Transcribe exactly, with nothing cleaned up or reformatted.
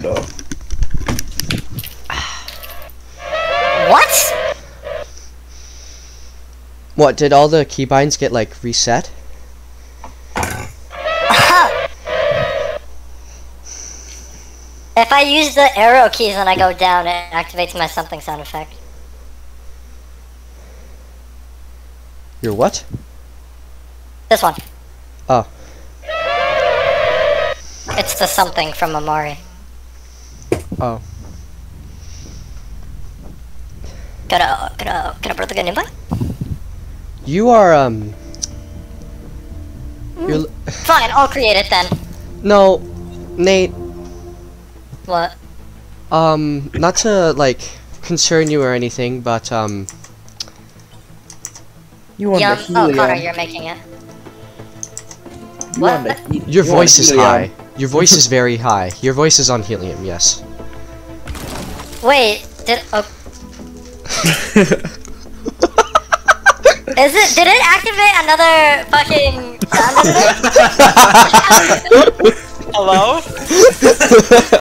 though. What? What, did all the keybinds get, like, reset? If I use the arrow keys when I go down, it activates my something sound effect. Your what? This one. Oh. It's the something from Amari. Oh. Gotta, gotta, can I brother get an invite? You are, um... You're... Fine, I'll create it then. No, Nate. What? Um, not to, like, concern you or anything, but, um... You want Yum. the Oh, helium. Connor, you're making it. You What? want the he Your you want voice is helium. high. Your voice is very high. Your voice is on helium, yes. Wait, did oh. Is it? Did it activate another fucking sound effect? Hello?